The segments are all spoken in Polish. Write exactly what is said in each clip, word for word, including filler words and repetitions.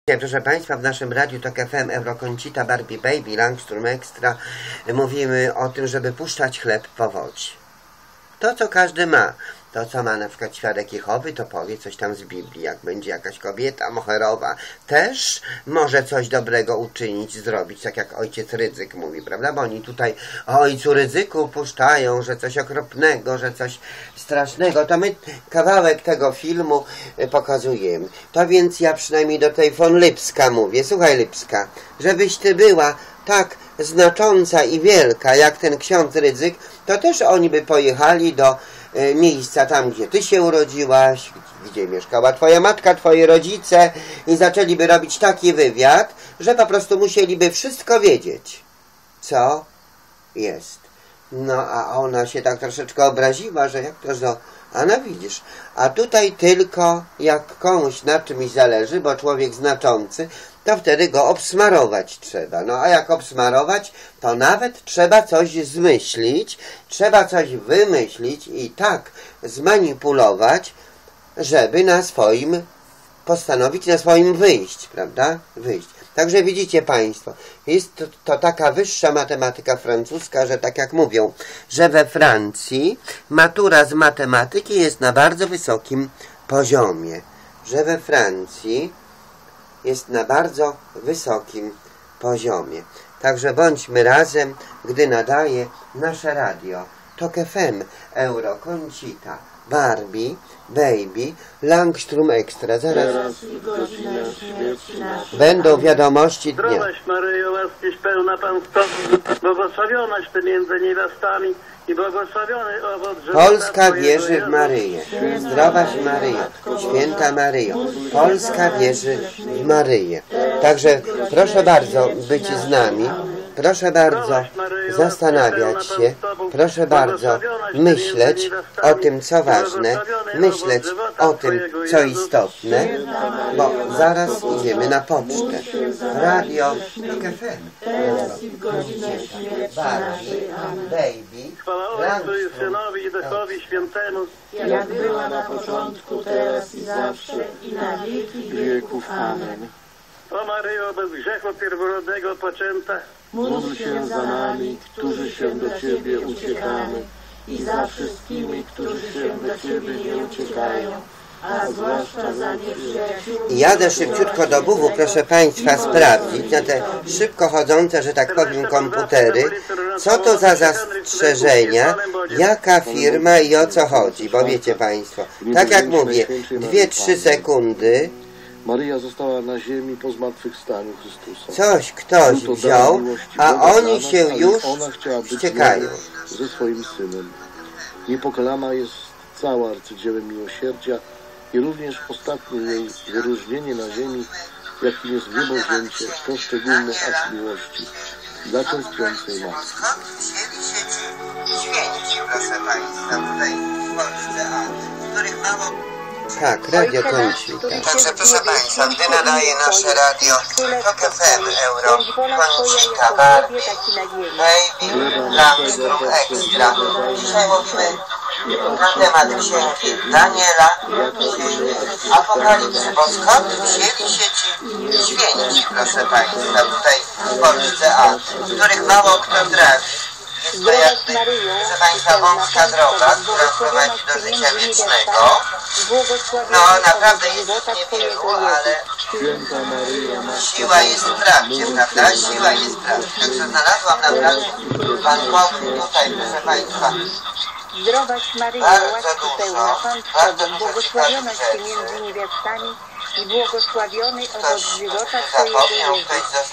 Proszę Państwa, w naszym radiu Tok F M, Euroconsita, Barbie Baby, Langstrom Extra mówimy o tym, żeby puszczać chleb po wodzie. To, co każdy ma. To, co ma na przykład świadek Jehowy, to powie coś tam z Biblii. Jak będzie jakaś kobieta moherowa, też może coś dobrego uczynić, zrobić, tak jak ojciec Rydzyk mówi, prawda? Bo oni tutaj o ojcu Rydzyku puszczają, że coś okropnego, że coś strasznego. To my kawałek tego filmu pokazujemy. To więc ja przynajmniej do tej von Lipska mówię. Słuchaj, Lipska, żebyś ty była tak znacząca i wielka, jak ten ksiądz Rydzyk, to też oni by pojechali do e, miejsca tam, gdzie ty się urodziłaś, gdzie mieszkała twoja matka, twoi rodzice i zaczęliby robić taki wywiad, że po prostu musieliby wszystko wiedzieć, co jest. No, a ona się tak troszeczkę obraziła, że jak to, że a no widzisz, a tutaj tylko jak komuś na czymś zależy, bo człowiek znaczący, to wtedy go obsmarować trzeba. No a jak obsmarować, to nawet trzeba coś zmyślić, trzeba coś wymyślić i tak zmanipulować, żeby na swoim, postanowić na swoim wyjść, prawda? Wyjść. Także widzicie Państwo, jest to, to taka wyższa matematyka francuska, że tak jak mówią, że we Francji matura z matematyki jest na bardzo wysokim poziomie. Że we Francji jest na bardzo wysokim poziomie. Także bądźmy razem, gdy nadaje nasze radio Tok F M, Euroconsita, Barbie, Baby, Langstrom Extra. Zaraz będą wiadomości dnia. Zdrowaś Maryjo, łaskiś pełna Pan z Tobą, błogosławionaś Ty między niewiastami i błogosławiony owoc żywota Polska wierzy w Maryję. Zdrowaś Maryjo, święta Maryjo. Polska wierzy w Maryję. Także proszę bardzo być z nami. Proszę bardzo zastanawiać się, proszę bardzo myśleć o tym, co ważne, myśleć o tym, co istotne, bo zaraz idziemy na pocztę. Radio Tok F M. Barbie, Baby, Chwała Ojcu i Synowi i Duchowi Świętemu, jak była na początku, teraz i zawsze, i na wieki wieków. Amen. o Maryjo, bez grzechu pierworodnego poczęta, Módl się za nami, którzy się do Ciebie uciekamy, i za wszystkimi, którzy się do Ciebie nie uciekają, a zwłaszcza za nieprzyjaciółmi. Jadę szybciutko do B W, proszę Państwa, sprawdzić na te szybko chodzące, że tak powiem, komputery, co to za zastrzeżenia, jaka firma i o co chodzi, bo wiecie Państwo, tak jak mówię, dwie trzy sekundy, Maryja została na ziemi po zmartwychwstaniu Chrystusa. coś ktoś wziął, a oni się już wściekają. Ze swoim Synem. Niepokalana jest cała arcydziełem miłosierdzia i również ostatnie jej wyróżnienie na ziemi, jakim jest niebowzięcie, to szczególny akt miłości dla cierpiącej matki. Skąd wzięli się ci święci, proszę Państwa, tutaj w Polsce, a których mało... Tak, Radio Consita. Także proszę Państwa, gdy nadaje nasze radio Tok F M, Euroconsita, Barbie, Baby, Langstrom Extra. Dzisiaj mówimy na temat księgi Daniela, Apokalipsy, bo skąd wzięli się ci święci, proszę Państwa, tutaj w Polsce, a których mało kto trafi. Jest to jakby, proszę Państwa, wąska droga, która prowadzi do życia wiecznego. No naprawdę jest niewielu, ale siła jest w prawdzie, prawda? Siła jest w prawdzie. Także znalazłam naprawdę Pan Bóg tutaj, proszę Państwa. Zdrowaś Maryjo, łaski pełna, Pan z Tobą, błogosławionaś Ty między niewiastami i błogosławiony owoc żywota Twojego Jezus.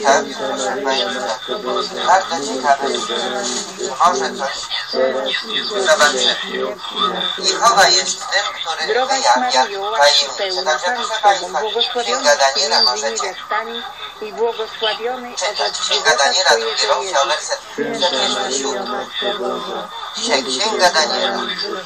Bardzo ciekawe, że może coś zobaczymy. Jehowa jest tym, który wyjawia tajemnicę. Także proszę Państwa, Księga Daniela możecie i błogosławiony owoc Księga Daniela, drugi rozdział, werset czterdziesty siódmy. Dzisiaj Księga Daniela.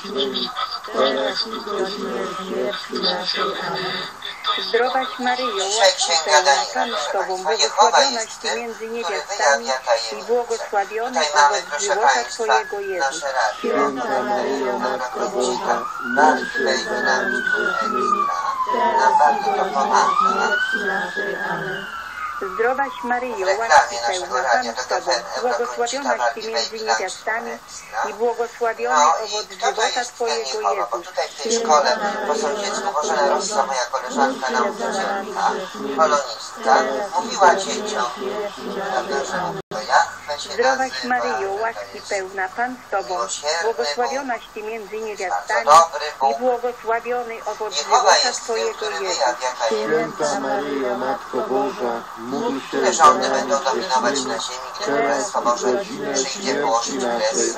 Zdrowaś Maryjo, łaski pełna, Pan z Tobą, błogosławionaś Ty między niewiastami i błogosławiony owoc żywota Twojego Jezus. Święta Maryjo, Matko Boża, Barbie, Baby, Langstrom Extra. teraz i w godzinę śmierci naszej. Amen. Zdrowaś Maryjo, łaski pełna, Pan z Tobą, błogosławionaś Ty między niewiastami i błogosławiony owoc żywota Twojego, Jezus. Tutaj w tej szkole po sąsiedzku Bożena Rossa, moja koleżanka, nauczycielka, polonistka, mówiła dzieciom, prawda, że to Jahwe się Zdrowaś nazywa, Maryjo, łaski pełna, Pan z Tobą, błogosławionaś Ty między niewiastami i błogosławiony owoc żywota Twojego, Jezus. Święta Maryjo, Matko Boża, módl się Te za rządy nami będą dominować na ziemi, gdy Królestwo Boże przyjdzie położyć kres.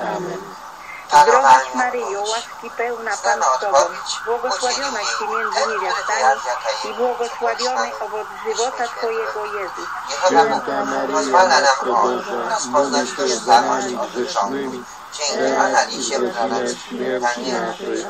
Zdrowaś Maryjo, łaski pełna, Pan z Tobą, błogosławionaś Ty między niewiastami i błogosławiony owoc żywota Twojego, Jezus. Jehowa pozwala nam o rozpoznać tożsamość od rządów dzięki analizie proroctw Daniela.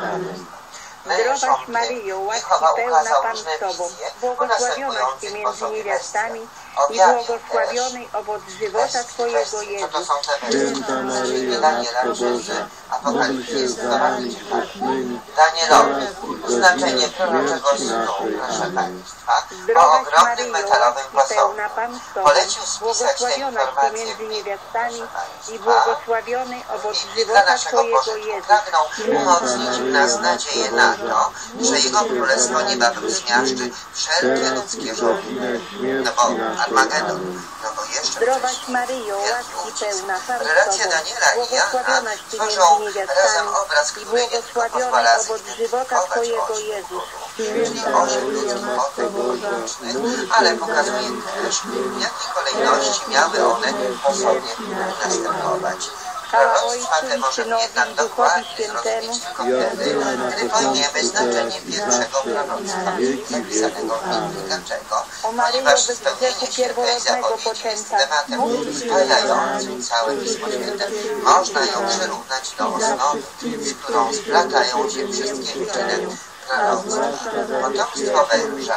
Zdrowaś Maryjo, łaski pełna, Pan z Tobą, błogosławionaś Ty między niewiastami i błogosławiony owoc żywota Twojego, Jezus. Święta Maryjo, Matko Boża, módl się za nami grzesznymi, Danielowi, znaczenie proroczego snu, proszę Państwa, o ogromnym metalowym posągu. Polecił spisać te informacje między w niewiastami i Państwa błogosławiony owoc i dla żywota naszego Twojego, pożytku Jezus. pragnął umocnić w nas nadzieję na to, że Jego Królestwo niebawem zmiażdży wszelkie ludzkie rządy. No bo Armagedon, no bo jeszcze Zdrowaś wcześniej. Maryjo, łaski pełna, Pan z Relacje Tobą, Daniela i Jana błogosławionaś Ty tworzą między razem niewiastami obraz, i który nie tylko błogosławiony pozwala owoc żywota zidentyfikować Twojego, osób Jezus. czyli osób ludzkich potek wewnętrznych, ale pokazuje też, w jakiej kolejności miały one po sobie następować. Proroctwa te możemy jednak dokładnie zrozumieć tylko wtedy, gdy pojmiemy znaczenie pierwszego proroctwa zapisanego w Biblii. Dlaczego? Ponieważ spełnienie się tej zapowiedzi jest tematem spajającym całe Pismo Święte. Można ją przyrównać do osnowy, z którą splatają się wszystkie liczne proroctwa. Potomstwo węża.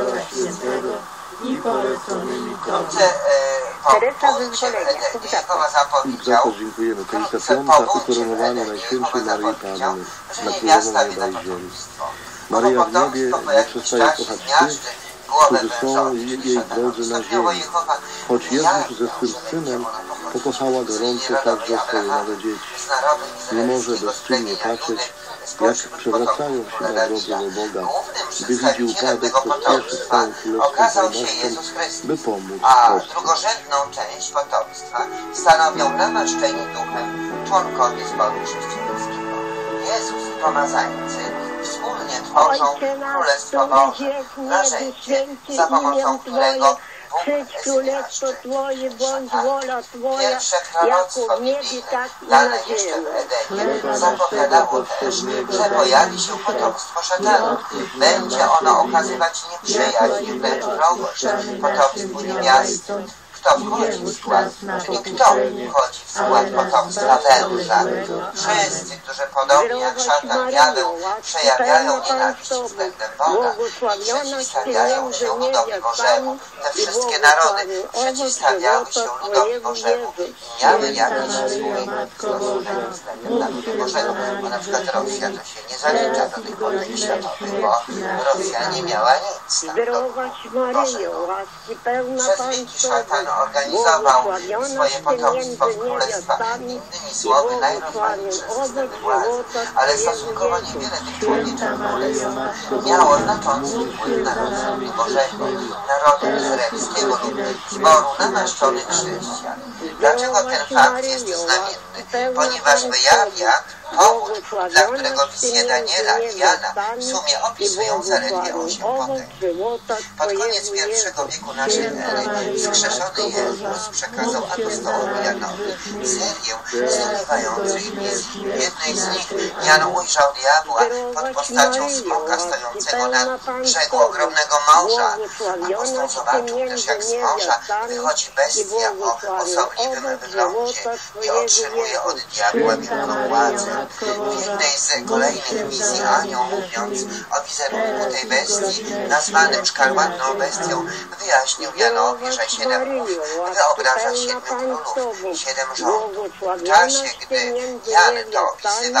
i poleconymi Wkrótce po punkcie Edenie Jehowa zapowiedział, Za to dziękujemy. Końca wkrótce piąta, po punkcie ukoronowanie Edenie Najświętszej Jehowa Maryi zapowiedział, Panny że na niewiasta królową wyda nieba i ziemi. potomstwo. Maryja w niebie Potomstwo po nie jakimś przestaje czasie kochać tych, zmiażdży głowę którzy są wężowi, jej czyli szatanowi. drodzy na Stopniowo ziemi. Jehowa Choć niejako Jezus ze swym że synem będzie ona pochodzić pokochała z gorąco rodowej także swoje Abrahama, nowe dzieci. z narodu Nie może izraelskiego, bezczynnie z plemienia patrzeć, Judy, jak spośród przewracają potomków się na króla drodze Dawida. do Boga. Głównym Gdy widzi przedstawicielem upadek, tego pospieszy z potomstwa całą królewską okazał się pewnością, Jezus Chrystus, by pomóc a Polsce. drugorzędną część potomstwa stanowią namaszczeni duchem członkowie zboru chrześcijańskiego. Jezus i pomazańcy wspólnie tworzą Królestwo Boże, narzędzie, za pomocą którego Przyjdź królestwo Twoje, bądź wola Twoja, Pierwsze jako proroctwo w niebie, biblijne, tak i na dane jeszcze w ziemi. Edenie, zapowiadało też, że pojawi się potomstwo szatana. Będzie ono okazywać nieprzyjaźń, wręcz wrogość potomstwu niewiasty. Kto wchodzi w skład, czyli kto wchodzi w skład potomstwa węża. Wszyscy, którzy podobnie jak szatan diabeł przejawiają nienawiść względem Boga i przeciwstawiają się ludowi Bożemu. Te wszystkie narody przeciwstawiały się ludowi Bożemu i miały jakiś wspólny stosunek względem narodu Bożego. Bo na przykład Rosja to się nie zalicza do tych wojny światowych, bo Rosja nie miała nic tam do Zdrowaś Maryjo, łaski pełna Przez Pan wieki z Tobą, szatan organizował błogosławionaś swoje Ty potomstwo w między królestwach, niewiastami innymi i słowy błogosławiony najrozmaitsze owoc systemy władzy, żywota ale Twojego, stosunkowo Jezus. niewiele tych człowieczych królestw miało znaczący wpływ na rozwój Bożego, narodu izraelskiego lub zboru namaszczonych chrześcijan. Dlaczego ten fakt jest znamienny? Ponieważ wyjawia powód, dla którego wizje Daniela i Jana w sumie opisują zaledwie osiem potek. Pod koniec pierwszego wieku naszej ery wskrzeszony Jezus przekazał apostołowi Janowi serię zdumiewających wizji. W jednej z nich Jan ujrzał diabła pod postacią smoka stojącego na brzegu ogromnego morza. Apostoł zobaczył też, jak z morza wychodzi bestia o osobliwym wyglądzie i otrzymuje od diabła wielką władzę. W jednej z kolejnych wizji anioł, mówiąc o wizerunku tej bestii, nazwanym szkarłatną bestią, wyjaśnił Janowi, że siedem głów wyobraża siedmiu królów, siedem rządów. W czasie, gdy Jan to opisywał,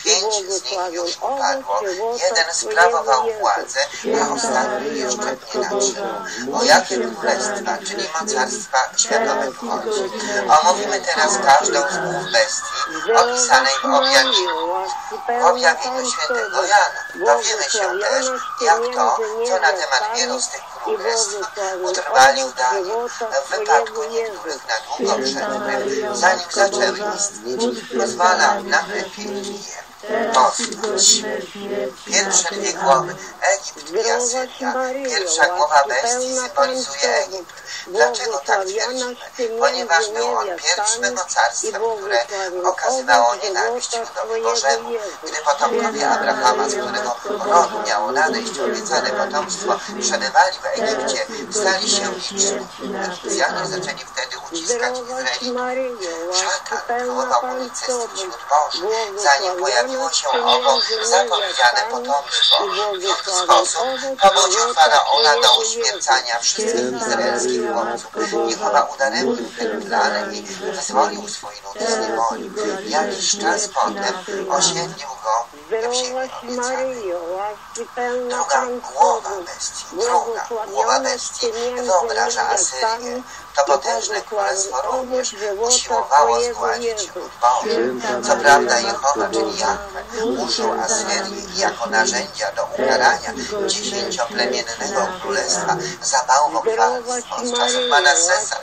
Pięć z nich już upadło, jeden sprawował władzę, a ostatni jeszcze nie nadszedł. O jakie królestwa, czyli mocarstwa światowe chodzi? Omówimy teraz każdą z głów bestii opisanej w objawieniu. W objawieniu świętego Jana dowiemy się też, jak to, co na temat wielu z tych królestw utrwalił Daniel w wypadku niektórych na długo przed tym, zanim zaczęły istnieć, pozwala na wypięcie je. Postać. Pierwsze dwie głowy, Egipt i Asyria. Pierwsza głowa bestii symbolizuje Egipt. Dlaczego tak twierdzimy? Ponieważ był on pierwszym mocarstwem, które okazywało nienawiść ludowi Bożemu. Gdy potomkowie Abrahama, z którego rodu miało nadejść obiecane potomstwo, przebywali w Egipcie, stali się liczni. Egipcjanie zaczęli wtedy uciskać Izraelitów. Szatan próbował unicestwić lud Boży, zanim pojawiło się owo zapowiedziane potomstwo. W jaki sposób pobudził Faraona do uśmiercania wszystkich izraelskich chłopców. Jehowa udaremnił ten plan i wyzwolił swój lud z niewoli. Jakiś czas potem osiedlił go w ziemi obiecanej. Druga głowa bestii, druga głowa bestii wyobraża Asyrię. To potężne królestwo również usiłowało zgładzić lud Boży. Co prawda Jehowa, czyli Jahwe, użył Asyrii jako narzędzia do ukarania dziesięcioplemiennego królestwa za bałwochwalstwo z czasów Manassesa.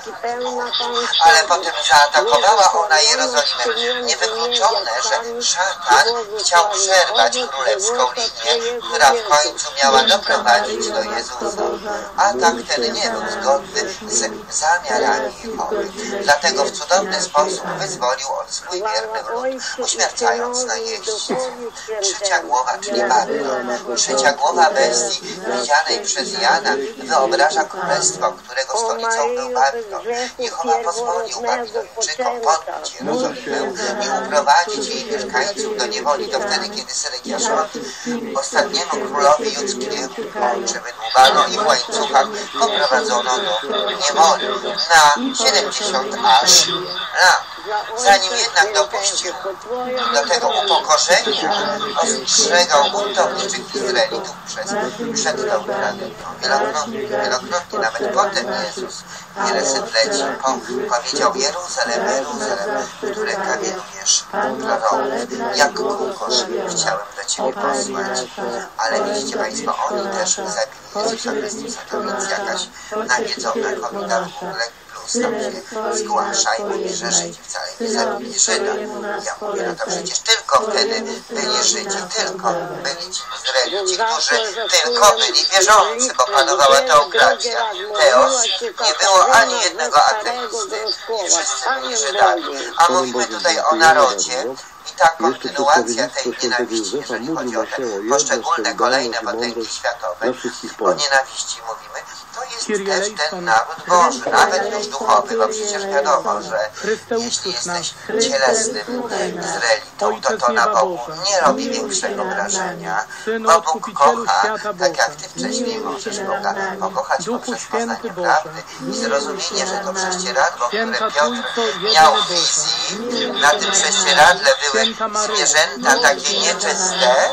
Ale potem zaatakowała ona Jerozolimę. Niewykluczone, że szatan chciał przerwać królewską linię, która w końcu miała doprowadzić do Jezusa. Atak ten nie był zgodny z zamiarami Jehowy. Dlatego w cudowny sposób wyzwolił on swój wierny lud, uśmiercając najeźdźców. Trzecia głowa, czyli Babylon. Trzecia głowa bestii widzianej przez Jana wyobraża królestwo, którego stolicą był Babylon. Jehowa pozwolił Babilończykom podbić Jerozolimę i uprowadzić jej mieszkańców do niewoli. To wtedy, kiedy Sedekiaszowi, ostatniemu królowi judzkiemu, oczy wydłubano i w łańcuchach poprowadzono do niewoli na siedemdziesiąt aż lat. Zanim jednak dopuścił do tego upokorzenia, ostrzegał buntowniczych Izraelitów przez, przed tą tragedią. Wielokrotnie, wielokrotnie, nawet potem Jezus wiele setleci po, powiedział: Jeruzalem, Jeruzalem, które kamienujesz proroków, jak kółkosz chciałem do Ciebie posłać. Ale widzicie Państwo, oni też zabili Jezusa Chrystusa, to więc jakaś nawiedzona kobieta w ogóle tam się zgłasza i mówi, że Żydzi wcale nie zabili Żyda. Ja mówię, no to przecież tylko wtedy byli Żydzi, tylko byli ci Izraelici, którzy tylko byli wierzący, bo panowała teokracja. Teos, nie było ani jednego ateisty i wszyscy byli Żydami. A mówimy tutaj o narodzie. I ta kontynuacja tej nienawiści, jeżeli chodzi o te poszczególne kolejne potęgi światowe, o nienawiści mówimy, to jest też ten naród Boży, nawet już duchowy, bo przecież wiadomo, że jeśli jesteś cielesnym Izraelitą, to to na Bogu nie robi większego wrażenia, bo Bóg kocha, tak jak Ty wcześniej możesz Boga pokochać poprzez poznanie prawdy i zrozumienie, że to prześcieradło, które Piotr miał w wizji, na tym prześcieradle były zwierzęta takie nieczyste,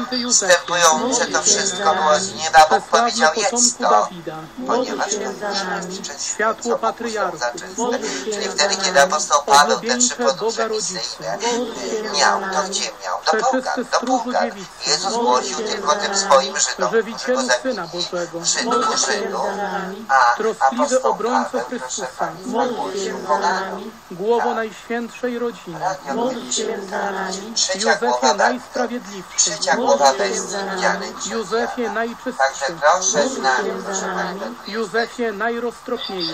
wstępujące, to wszystko było z nieba. Bóg powiedział: jedz to, ponieważ to już jest czyste, co Bóg uznał za czyste. Czyli wtedy, kiedy apostoł Paweł te trzy podróże misyjne miał, to gdzie miał? Do Pogan, do Pogan. Jezus głosił tylko tym swoim Żydom, którzy go zabili. Żyd ku Żydu, a apostoł Paweł, proszę Państwa, głosił Poganom. Głowo Najświętszej Rodziny, Trzecia głowa Najsprawiedliwszy, Trzecia głowa bestii widzianej przez Józefie Jana. Najczystszy, Także proszę z nami, proszę Państwa. Józefie Najroztropniejszy,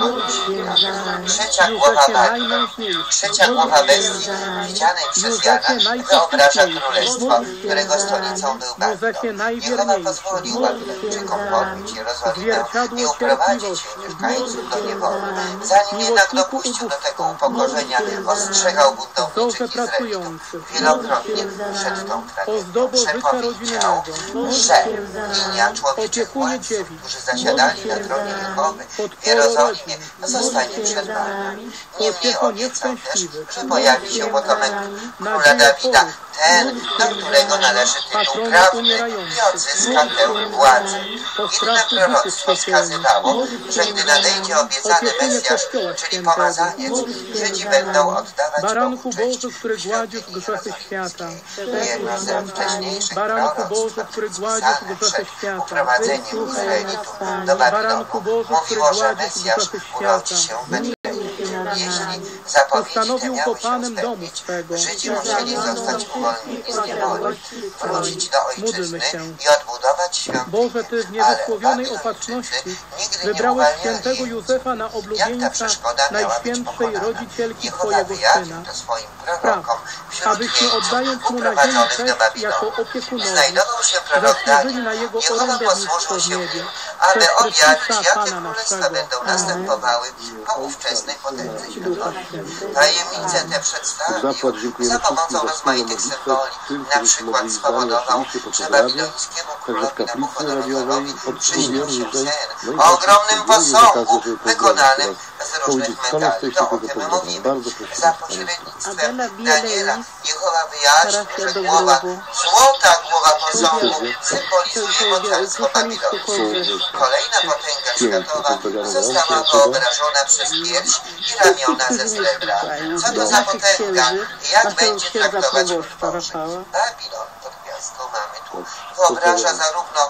Trzecia głowa Józefie Babylon. Najmężniejszy, Trzecia głowa bestii widzianej przez Jana wyobraża królestwo, którego stolicą był Babylon. Jehowa pozwolił Babilończykom podbić Jerozolimę i uprowadzić jej mieszkańców do niewoli. Zanim jednak dopuścił do tego upokorzenia, ostrzegał buntowniczych Izraelitów wielokrotnie przed tą tragedią. Przepowiedział, że linia człowieczych władców, którzy zasiadali na tronie Jehowy w Jerozolimie, zostanie przerwana. Niemniej obiecał też, że pojawi się potomek króla Dawida, ten, do którego należy tytuł prawny i odzyska tę władzę. Inne proroctwo wskazywało, że gdy nadejdzie obiecany Mesjasz, czyli pomazaniec, Żydzi będą oddawać Baranku Bogu cześć Boży, który w gładzisz świątyni grzechy Jerozolimskiej. świata. Jedno ze wcześniejszych Baranku proroctw Boży, który gładzisz spisane grzechy przed świata. uprowadzeniem Izraelitów do Baranku Babilonu Boży, mówiło, który że gładzisz Mesjasz grzechy urodzi świata. się w Betlejem. Jeśli zapowiedzi te Postanowił miały go się Panem domu spełnić, swego. Żydzi musieli zostać uwolnieni z niewoli, wrócić do ojczyzny Módlmy się. i odbudować świątynię. Boże, Ty w Ale niewysłowionej Babilończycy opatrzności nigdy nie wybrałeś uwalniali świętego jej. Józefa na Jak ta oblubieńca przeszkoda miała być Najświętszej pokonana? Rodzicielki Jehowa Twojego wyjawił Syna. to swoim Spraw, prorokom wśród abyśmy jeńców oddając mu na ziemi uprowadzonych do cześć Babilonu. jako opiekunowi, Znajdował się prorok zasłużyli Daniel. na jego Jehowa orędownictwo posłużył w się niebie. nim, aby Przez objawić, Chrystusa jakie Pana królestwa naszego. będą następowały po ówczesnej potędze światowej. Tajemnice te przedstawił Zapłat dziękujemy za pomocą wszystkim za rozmaitych wspólną symboli. modlitwę, tym, Na którzy przykład pomogli spowodował, oczywiście poprzez że radio, babilońskiemu także w królowi kaplicy Nabuchodonozorowi radiowej pod przyśnił się Studią Niżej, sen no i o ogromnym oczywiście posągu okazję, żeby wykonanym pozdrowić z różnych teraz Kołdzic, metali. Kolos, To o też tym tego mówimy. bardzo proszę Za Państwa. pośrednictwem Adela Daniela Bielej Jehowa wyjaśnił, że wraca do głowa, grobu. złota głowa posągu symbolizuje mocarstwo Babilonu. Kolejna potęga światowa została wyobrażona przez pierś i ramiona ze srebra. Co to za potęga i jak będzie traktować lud Boży? Babilon pod gwiazdką mamy tu wyobraża zarówno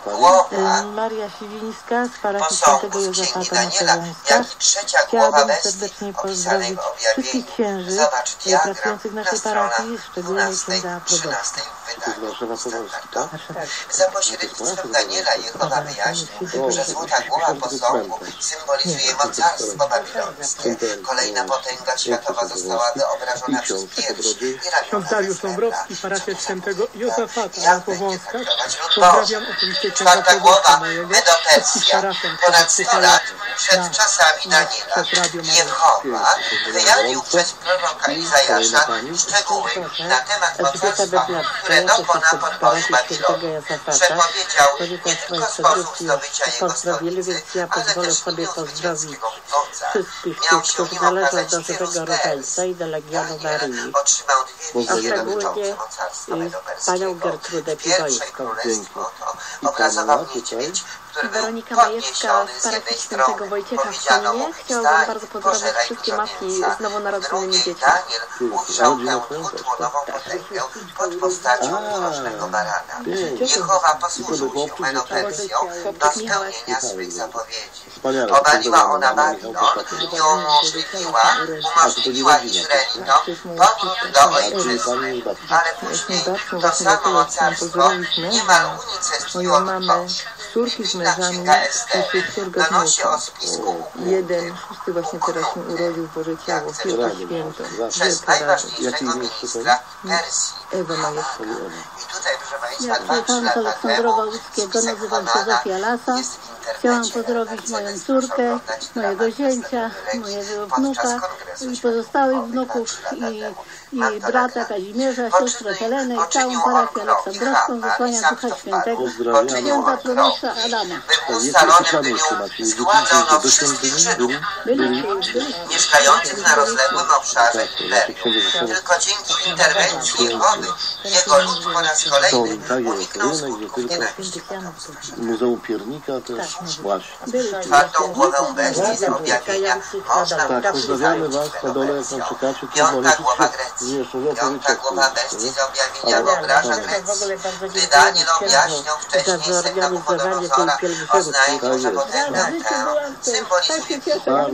głowa Maria Siwińska z parafii posągu Świętego z Księgi Józefa Daniela, Macedońska. jak i trzecia głowa Chciałabym bestii serdecznie opisanej pozdrowić w wszystkich objawieniu. księży Zobacz diagram pracujących w na naszej stronach parafii, szczególnie dwunastej, księdza proboszcza. trzynastej w To jest wydaniu. Warszawa Powolski, tak? Za pośrednictwem Daniela Jehowa wyjaśnił, że złota głowa posągu symbolizuje mocarstwo babilońskie. Kolejna potęga światowa została wyobrażona przez pierś i Ksiądz ramiona Dariusz ze srebra. Dąbrowski, parafia świętego Józefata Jak na będzie Powązkach. traktować lud Pozdrawiam Boży? oczywiście księdza Czwarta proboszcza głowa mojego, wszystkich Medo-Persja, parafian, ponad którzy sto lat słuchają przed na- czasami na- Daniela. przez Radio Maryja. Jehowa wyjawił przez proroka Izajasza szczegóły na temat mocarstwa, które dokona podboju Babilonu. Przepowiedział nie tylko sposób zdobycia jego pozdrowili, stolicy, więc ja ale pozwolę też sobie imię pozdrowić zwycięskiego wodza. wszystkich Miał tych, się którzy nim należą okazać do wielu żywego z rodzeństwa i do Legionu Daniel Maryi. otrzymał dwie A wizje szczególnie dotyczące mocarstwa y, medo-perskiego. panią Gertrudę W pierwszej Piwońską. królestwo to obrazował niedźwiedź, który był Weronika Majewska podniesiony z z jednej parafii Świętego strony. Wojciecha w Powiedziano mu, Koninie. Chciałabym wstań, bardzo pozdrowić pożeraj wszystkie dużo matki mięsa. z nowonarodzonymi Drugiej dziećmi. Daniel ujrzał tę dwutłonową potęgę pod postacią A, mrocznego barana. pięknie. Jehowa posłużył się Medo-Persją do spełnienia swych zapowiedzi. Obaliła ona Babilon i umożliwiła, umożliwiła Izraelitom powrót do ojczyzny. Ale później to samo mocarstwo niemal unicestwiło Moją lud mamę, Boży. córki z Inna mężami księga Estery i sióstr donosi o Gotmusa. spisku Jeden, szósty właśnie teraz się urodził w Boże Ciało, wielka święto, przez wielka radość. najważniejszego ministra Persji. Ewa Majewska. I tutaj, proszę Państwa, Ja dwa trzy przyjechałam z lata Aleksandrowa temu Łódzkiego, spisek nazywam się Konana Zofia Lasa. jest w internecie. Chciałam pozdrowić moją Mercedes, córkę, proszę oglądać mojego dramat zięcia, następnej mojego podczas wnuka Kongresu i Świętego pozostałych Wojska wnuków trzy lata i, temu. i Marta brata Lagrad. Kazimierza, siostrę Poczynił- Helenę i poczynił całą on parafię krok aleksandrowską, Jehowa, wysłania i sam Ducha to Świętego, Pozdrawiamy. Poczynił on święta krok. proboszcza Adama. Był ustalonym w dniu czyli zgładzono do wszystkich świątyni Żydów Byli, byli, mieszkających na rozległym obszarze imperium. Tylko dzięki interwencji Jehowy jego lud po raz kolejny uniknął skutków nienawiści. Muzeum Piernika też właśnie. Czwartą głowę bestii z objawienia można Tak, uczyć pozdrawiamy Was na dole, jak tam czekacie, to Piąta możecie głowa się Grecji. jeszcze opowiedzieć Piąta o głowa tym, bestii nie? z objawienia Ale- wyobraża ale- Grecji. Gdy Daniel objaśniał wcześniej sen Nabuchodonozora, oznajmił, że potęgę tę symbolizuje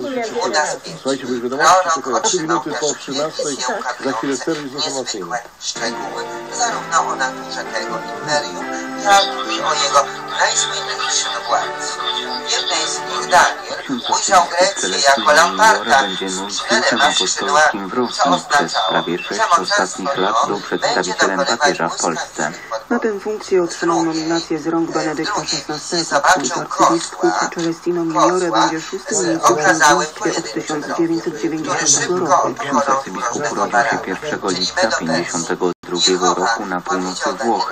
u nas pięć. Słuchajcie, bo już wiadomo, Prorok czekają trzy otrzymał minuty po też trzynastej, wizję za chwilę serwis ukazujące informacyjny. niezwykłe szczegóły, zarówno o naturze tego imperium, jak i o jego najsłynniejszym władcy. W jednej z nich Daniel ujrzał Grecję jako lamparta z szeregiem skrzydłami, co oznaczało, że mocarstwo to będzie dokonywać błyskawicznych Na tę funkcję otrzymał nominację z rąk Benedykta szesnastego. Ksiądz arcybiskup Celestino Migliore będzie szóstym miejscem od tysiąc dziewięćset dziewięćdziesiątego roku. Ksiądz arcybiskup urodził się pierwszego lipca tysiąc dziewięćset pięćdziesiątego drugiego roku na północy Włoch.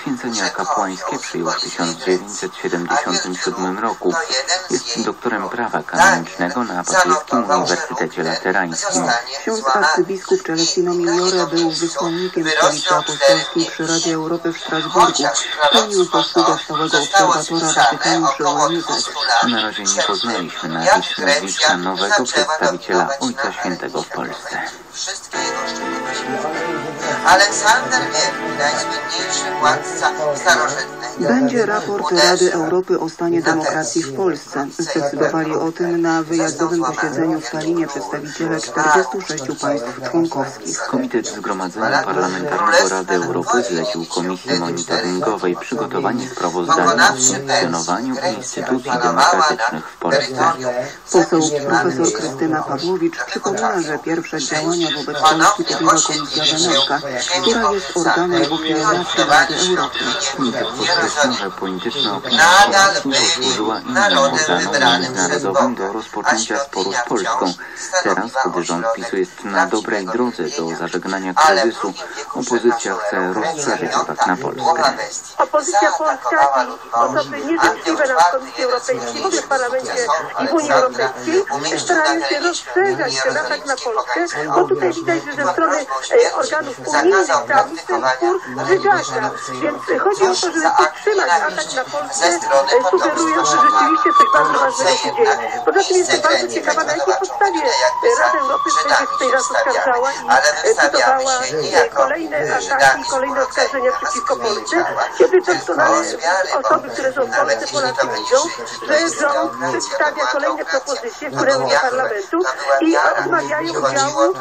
Święcenia kapłańskie przyjął w tysiąc dziewięćset siedemdziesiątym siódmym roku. Jest doktorem prawa kanonicznego na Papieskim Uniwersytecie Laterańskim. Ksiądz arcybiskup Celestino Migliore był wysłannikiem Stolicy Apostolskiej przy Radzie Europy w Strasburgu. Pełnił posługę stałego obserwatora Watykanu przy O N Z. Na razie nie poznaliśmy nazwisk nazwiska nowego przedstawiciela Ojca Świętego w Polsce. Wszystkie jego szczególności. Aleksander Wielki, najsłynniejszy władca starożytny. Będzie raport Rady Europy o stanie demokracji w Polsce. Zdecydowali o tym na wyjazdowym posiedzeniu w Tallinie przedstawiciele czterdziestu sześciu państw członkowskich. Komitet Zgromadzenia Parlamentarnego Rady Europy zlecił Komisji Monitoringowej przygotowanie sprawozdania o funkcjonowaniu instytucji demokratycznych w Polsce. Poseł profesor Krystyna Pawłowicz przypomina, że pierwsze działania wobec Polski podjęła Komisja Wenecka, która jest organem opiniowacji Rady Europy. Komitet podkreśla, że polityczna opinia Komisji posłużyła innym organom międzynarodowym do rozpoczęcia sporu z Polską. Teraz, kiedy rząd PiSu jest na dobrej drodze do zażegnania kryzysu, opozycja chce rozszerzyć atak na Polskę. Opozycja polska i osoby nieżyczliwe na Komisji Europejskiej, w ogóle w Parlamencie i w Unii Europejskiej starają się rozszerzać ten atak na Polskę, bo tutaj widać, że ze strony e, organów unijnych tam ten spór wygasa. Więc chodzi o to, żeby podtrzymać atak na Polskę, e, sugerując, że rzeczywiście coś bardzo ważnego się dzieje. Poza tym jestem bardzo ciekawa, na jakiej podstawie Rada Europy będzie tutaj nas oskarżała i budowała kolejne ataki, kolejne oskarżenia przeciwko Polsce, kiedy doskonale osoby, które są w Polsce, Polacy widzą, że rząd przedstawia kolejne propozycje w kręgu parlamentu i odmawiają udziału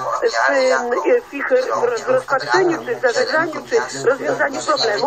w, w ich w rozpatrzeniu, czy w zażegnaniu, czy rozwiązaniu problemu.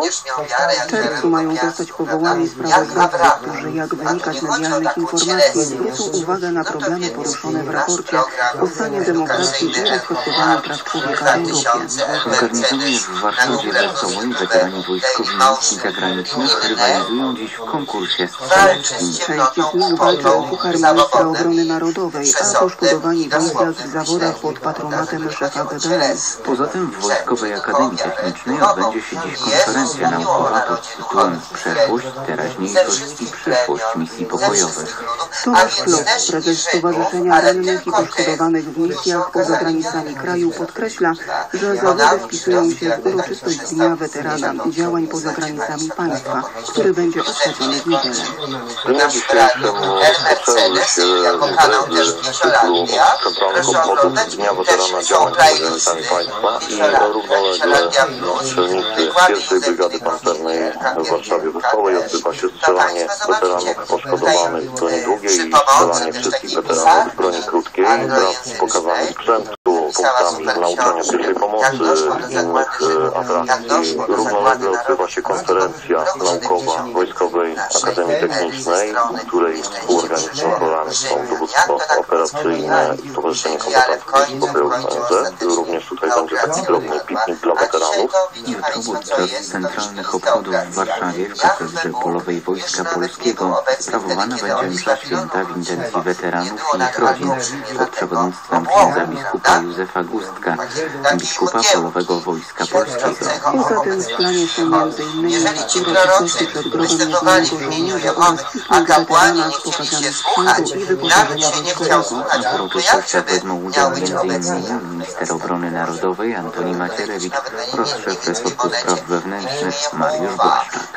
W czerwcu mają zostać powołani sprawozdawcy, którzy, jak wynika z medialnych informacji, zwrócą uwagę na problemy poruszone w raporcie o stanie demokracji i respektowaniu praw człowieka w Europie. W garnizonie w Warszawie Wesołej weterani wojskowi misji zagranicznych rywalizują dziś w konkursie strzeleckim. Część z nich walczy o puchar ministra obrony narodowej, a poszkodowani w misjach w zawodach pod patronatem szefa B B S. Poza tym w Wojskowej Akademii Technicznej odbędzie się dziś konferencja naukowa pod tytułem Przeszłość, teraźniejszość i przyszłość misji pokojowych. Tomasz Klop, prezes Stowarzyszenia Rannych i Poszkodowanych w Misjach poza granicami kraju, podkreśla, że zawody wpisują się w uroczystość Dnia Weterana działań poza granicami państwa, który będzie obchodzony w niedzielę. Dnia dzisiejszym rozpoczęły się imprezy z cyklu centralnych obchodów Dnia Weterana działań poza granicami państwa i równolegle strzelnicy pierwszej Brygady Pancernej w Warszawie Wesołej odbywa się strzelanie weteranów poszkodowanych w broni długiej i strzelanie wszystkich weteranów w broni krótkiej wraz z pokazaniem sprzętu, punktami nauczania pierwszej pomocy, innych atrakcji. Równolegle odbywa się konferencja naukowa Wojskowej Akademii Technicznej, w której współorganizatorami są Dowództwo Operacyjne i Stowarzyszenie Kombatantów Pokojowych O N Z. Również tutaj będzie taki drobny piknik dla weteranów. Jutro podczas centralnych obchodów w Warszawie w Katedrze Polowej Wojska Polskiego sprawowana będzie msza święta w intencji weteranów i ich rodzin pod przewodnictwem księdza biskupa Józefa Gustka, biskupa Polowego Wojska Polskiego. Poza tym w planie są między innymi uroczystości przed grobem nieznanego żołnierza oraz piknik weterana z pokazanym sprzętu i wyposażenia wojskowego. W uroczystościach wezmą udział między innymi minister obrony narodowej Antoni Macierewicz oraz szef resortu spraw wewnętrznych Mariusz Błaszczak.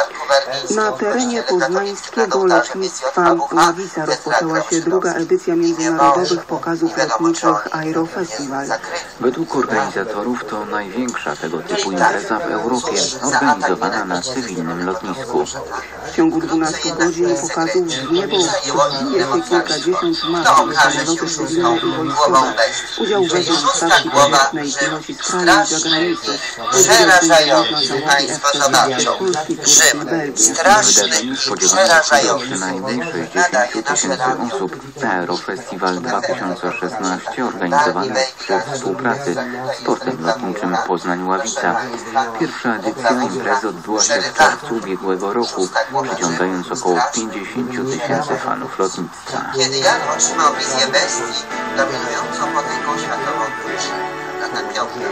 Na terenie poznańskiego lotnictwa Ławica rozpoczęła się druga edycja międzynarodowych pokazów lotniczych Aerofestival. Według organizatorów to największa tego typu impreza w Europie, organizowana na cywilnym lotnisku. W ciągu dwunastu godzin pokazów w niebo wstrzymuje się kilkadziesiąt maszyn, samoloty cywilne i wojskowe. Udział wezmą w stacji powietrznej piloci z kraju i zagranicy. Przerażający, Państwo zobaczą. Rzym, straszny, przerażający. Przynajmniej sześćdziesiąt tysięcy osób. Aerofestival dwa tysiące szesnaście organizowany przy współpracy z portem lotniczym Poznań-Ławica. Pierwsza edycja imprezy odbyła się w czerwcu ubiegłego roku, przyciągając około pięćdziesiąt tysięcy fanów lotnictwa. Kiedy Jan otrzymał wizję bestii, dominującą potęgą światową duszę, lata piątka,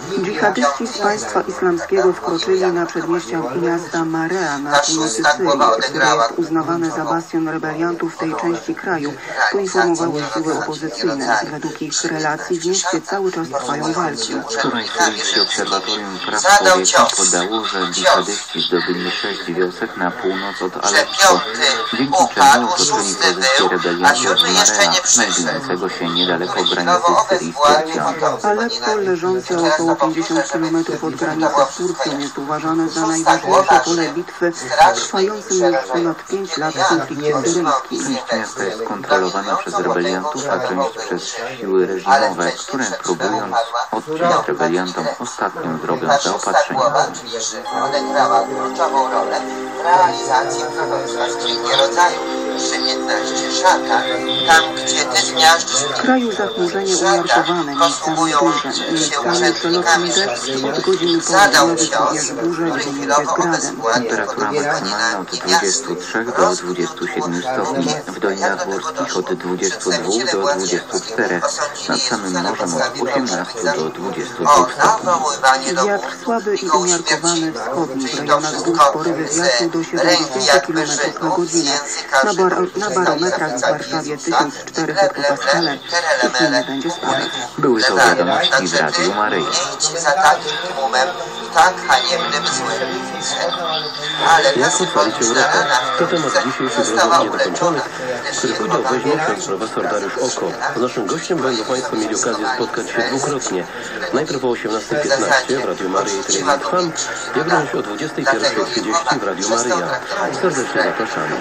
Dżihadyści z państwa islamskiego wkroczyli na przedmieścia miasta Marea na północy Syrii, które jest uznawane za bastion rebeliantów w tej części kraju, poinformowały siły opozycyjne. Według ich relacji w mieście cały czas trwają walki. Wczoraj Syryjskie Obserwatorium Praw Człowieka podało, że dżihadyści zdobyli sześć wiosek na północ od Aleppo, dzięki czemu otoczyli pozycję rebeliantów w Marea, znajdującego się niedaleko granicy Syrii z Turcją. Aleppo, leżące o około pięćdziesiąt kilometrów od granicy z Turcją, jest uważane za najważniejsze pole bitwy w trwającym już ponad pięć lat konflikcie syryjskim. Część miasta jest kontrolowana przez rebeliantów, a część przez siły reżimowe, które próbując odciąć rebeliantom ostatnią drogę zaopatrzeniową. Odegrała kluczową rolę w realizacji proroctwa rodzaju trzy piętnaście szatan, tam gdzie ty zmiażdżysz W kraju zachmurzenie umiarkowane, miejscami duże. Miejscami przelotny deszcz od godziny południowej powierz burze lub bezgradem. Temperatura maksymalna od dwudziestu trzech do dwudziestu siedmiu stopni, w Dolinach Górskich od dwudziestu dwóch do dwudziestu czterech, nad samym morzem od osiemnastu do dwudziestu dwóch stopni. Wiatr słaby i umiarkowany wschodni, w rejonach gór porywy wiatru do siedemdziesięciu kilometrów na godzinę. Na, bar na barometrach w Warszawie tysiąc czterysta pascale, jeśli nie będzie spadać. Były to wiadomości w Radiu Maryja. za takim tłumem i tak haniebnym złym. Jak uchwalić Europę? To temat dzisiejszych rozmów niedokończonych, których udział weźmie ksiądz profesor Dariusz Oko. Z naszym gościem będą Państwo mieli okazję spotkać się dwukrotnie. Najpierw o osiemnastej piętnaście w Radiu Maryja i Telewizji Trwam, jak również o dwudziestej pierwszej trzydzieści w Radiu Maryja. Serdecznie zapraszamy.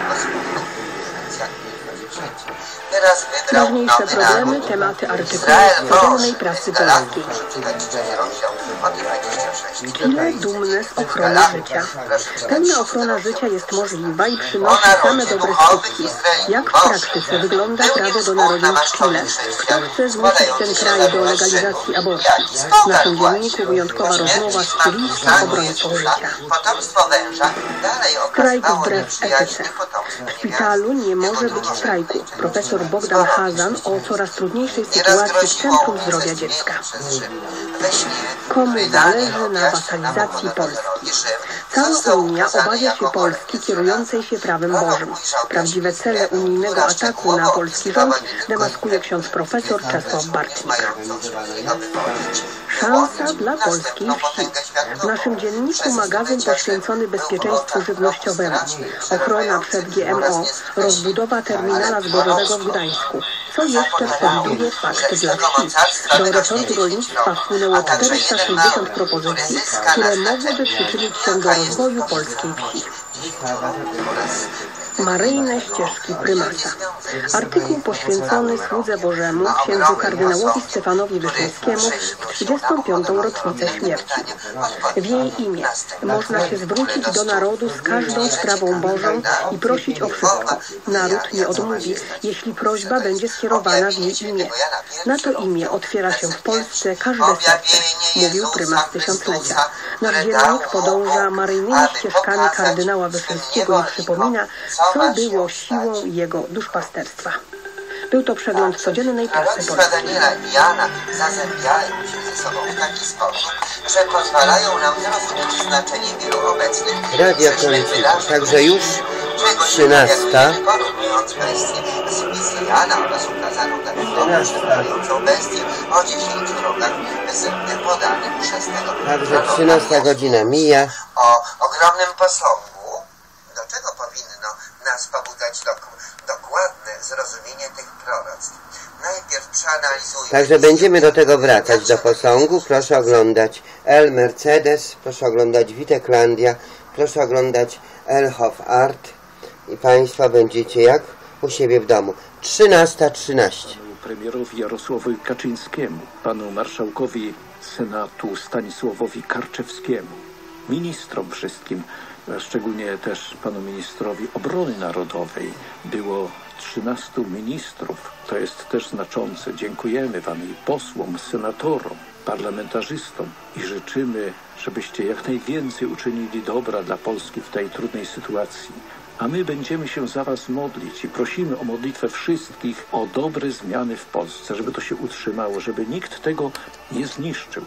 Ważniejsze problemy, tematy artykułów w codziennej pracy polskiej. Chile dumne z ochrony życia. Pełna ochrona życia jest możliwa i przynosi same dobre skutki. Jak w praktyce wygląda prawo do narodzin w Chile? Kto chce zmusić ten kraj do legalizacji aborcji? W naszym dzienniku wyjątkowa rozmowa z chilijskim obrońcą życia. Strajk wbrew etyce. W szpitalu nie może być strajku. Profesor Bogdan Hazan o coraz trudniejszej sytuacji w Centrum Zdrowia Dziecka. Komu zależy na wasalizacji Polski? Cała Unia obawia się Polski kierującej się prawem Bożym. Prawdziwe cele unijnego ataku na polski rząd demaskuje ksiądz profesor Czesław Bartnik. Szansa dla polskiej wsi. W naszym dzienniku magazyn poświęcony bezpieczeństwu żywnościowemu. Ochrona przed G M O, rozbudowa terminala zbożowego w Gdańsku. Co jeszcze przewiduje pakt dla wsi? Do resortu rolnictwa wpłynęło czterysta sześćdziesiąt propozycji, które mogłyby przyczynić się do rozwoju polskiej wsi. Maryjne ścieżki prymasa. Artykuł poświęcony słudze Bożemu, księdzu kardynałowi Stefanowi Wyszyńskiemu w trzydziestą piątą rocznicę śmierci. W jej imię można się zwrócić do narodu z każdą sprawą Bożą i prosić o wszystko. Naród nie odmówi, jeśli prośba będzie skierowana w jej imię. Na to imię otwiera się w Polsce każde serce, mówił prymas tysiąclecia. Nasz dziennik podąża maryjnymi ścieżkami kardynała Wyszyńskiego i przypomina, co było siłą jego duszpasterstwa. Był to przegląd codziennej prasy polskiej. Daniela i Jana zazębiają się ze sobą w taki sposób, że pozwalają nam zrozumieć znaczenie wielu obecnych Radio Kończyta, także już trzynasta. porównując bestię z Mesjana oraz ukazaną Dawidową szczytującą bestię o dziesięciu rogach z podanym przez tego Także trzynasta godzina mija. o ogromnym posągu, do czego powinno nas pobudzać dok dokładne zrozumienie tych proroctw. Najpierw przeanalizujmy... Także będziemy do tego wracać, do posągu. Proszę oglądać El Mercedes, proszę oglądać Witeklandia, proszę oglądać El Hof Art i Państwo będziecie jak u siebie w domu. trzynasta trzynaście. Premierowi Jarosławowi Kaczyńskiemu, panu marszałkowi Senatu Stanisławowi Karczewskiemu, ministrom wszystkim, szczególnie też panu ministrowi obrony narodowej. Było trzynastu ministrów. To jest też znaczące. Dziękujemy wam i posłom, senatorom, parlamentarzystom i życzymy, żebyście jak najwięcej uczynili dobra dla Polski w tej trudnej sytuacji. A my będziemy się za was modlić i prosimy o modlitwę wszystkich o dobre zmiany w Polsce, żeby to się utrzymało, żeby nikt tego nie zniszczył.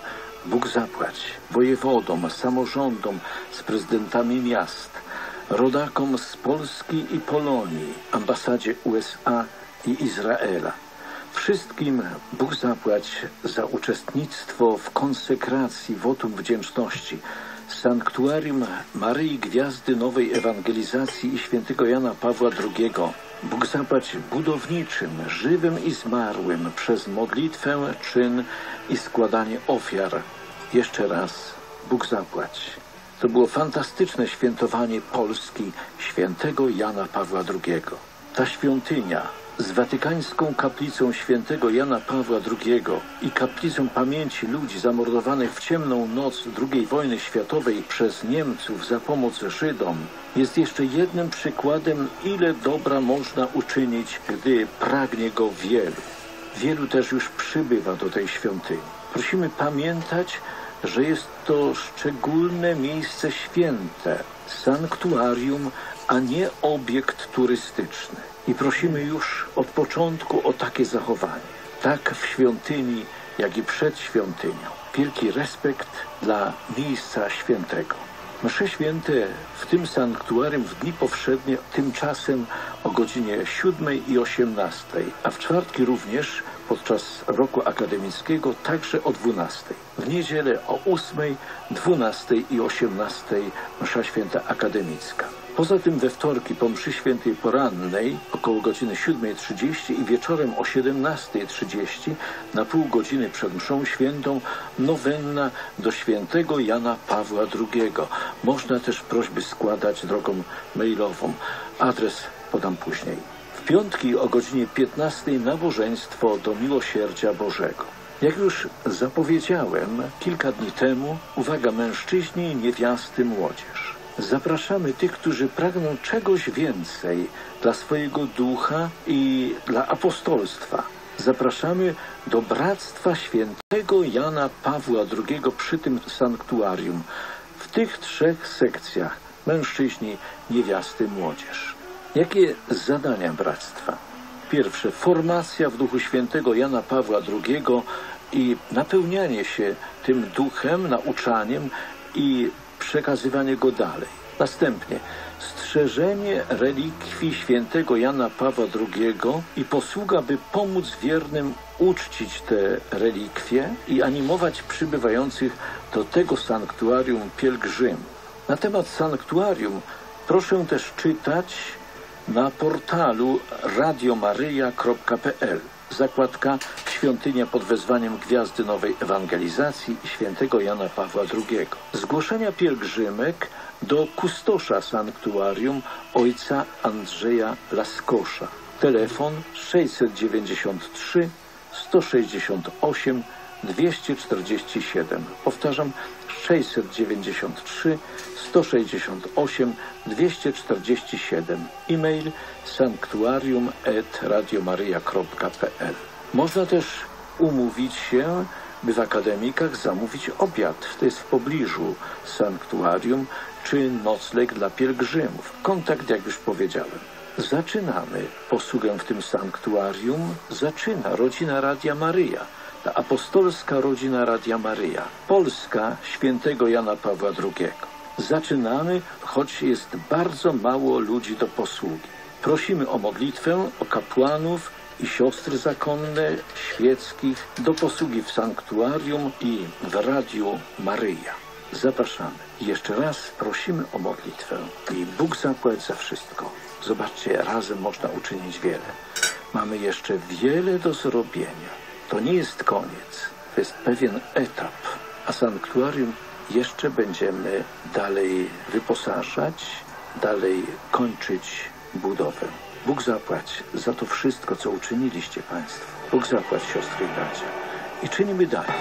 Bóg zapłać wojewodom, samorządom, z prezydentami miast, rodakom z Polski i Polonii, ambasadzie U S A i Izraela. Wszystkim Bóg zapłać za uczestnictwo w konsekracji wotum wdzięczności Sanktuarium Maryi Gwiazdy Nowej Ewangelizacji i świętego Jana Pawła drugiego. Bóg zapłać budowniczym, żywym i zmarłym przez modlitwę, czyn i składanie ofiar. Jeszcze raz Bóg zapłać. To było fantastyczne świętowanie Polski świętego Jana Pawła drugiego. Ta świątynia z watykańską kaplicą świętego Jana Pawła drugiego i kaplicą pamięci ludzi zamordowanych w ciemną noc drugiej wojny światowej przez Niemców za pomoc Żydom jest jeszcze jednym przykładem, ile dobra można uczynić, gdy pragnie go wielu. Wielu też już przybywa do tej świątyni. Prosimy pamiętać, że jest to szczególne miejsce święte, sanktuarium, a nie obiekt turystyczny. I prosimy już od początku o takie zachowanie. Tak w świątyni, jak i przed świątynią. Wielki respekt dla miejsca świętego. Msze święte w tym sanktuarium w dni powszednie tymczasem o godzinie siódmej i osiemnastej, a w czwartki również podczas roku akademickiego także o dwunastej. W niedzielę o ósmej, dwunastej i osiemnastej msza święta akademicka. Poza tym we wtorki po mszy świętej porannej około godziny siódmej trzydzieści i wieczorem o siedemnastej trzydzieści na pół godziny przed mszą świętą nowenna do świętego Jana Pawła drugiego. Można też prośby składać drogą mailową. Adres podam później. W piątki o godzinie piętnastej nabożeństwo do Miłosierdzia Bożego. Jak już zapowiedziałem kilka dni temu, uwaga, mężczyźni, niewiasty, młodzież. Zapraszamy tych, którzy pragną czegoś więcej dla swojego ducha i dla apostolstwa. Zapraszamy do Bractwa Świętego Jana Pawła drugiego przy tym sanktuarium. W tych trzech sekcjach mężczyźni, niewiasty, młodzież. Jakie zadania Bractwa? Pierwsze, formacja w Duchu Świętego Jana Pawła drugiego i napełnianie się tym duchem, nauczaniem i przekazywanie go dalej. Następnie strzeżenie relikwii świętego Jana Pawła drugiego i posługa, by pomóc wiernym uczcić te relikwie i animować przybywających do tego sanktuarium pielgrzymów. Na temat sanktuarium proszę też czytać na portalu radiomaryja kropka p l. Zakładka Świątynia pod wezwaniem Gwiazdy Nowej Ewangelizacji i świętego Jana Pawła drugiego. Zgłoszenia pielgrzymek do kustosza sanktuarium ojca Andrzeja Laskosza. Telefon sześćset dziewięćdziesiąt trzy sto sześćdziesiąt osiem dwieście czterdzieści siedem. Powtarzam, sześćset dziewięćdziesiąt trzy sto sześćdziesiąt osiem dwieście czterdzieści siedem. E-mail sanktuarium at radiomaryja kropka p l. Można też umówić się, by w akademikach zamówić obiad. To jest w pobliżu sanktuarium, czy nocleg dla pielgrzymów. Kontakt, jak już powiedziałem. Zaczynamy posługę w tym sanktuarium. Zaczyna rodzina Radia Maryja. Ta apostolska rodzina Radia Maryja. Polska świętego Jana Pawła drugiego. Zaczynamy, choć jest bardzo mało ludzi do posługi. Prosimy o modlitwę, o kapłanów i siostry zakonne, świeckich, do posługi w sanktuarium i w Radiu Maryja. Zapraszamy. Jeszcze raz prosimy o modlitwę i Bóg zapłać za wszystko. Zobaczcie, razem można uczynić wiele. Mamy jeszcze wiele do zrobienia. To nie jest koniec, to jest pewien etap, a sanktuarium jeszcze będziemy dalej wyposażać, dalej kończyć budowę. Bóg zapłać za to wszystko, co uczyniliście Państwo. Bóg zapłać, siostry i bracia. I czynimy dalej.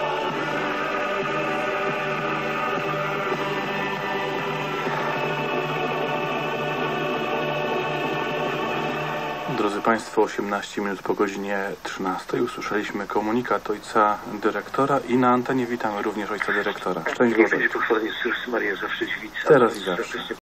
Drodzy Państwo, osiemnaście minut po godzinie trzynastej usłyszeliśmy komunikat ojca dyrektora i na antenie witamy również ojca dyrektora. Szczęść Boże. Będzie pochwalony Jezus Maria, zawsze dziewica. Teraz i zawsze.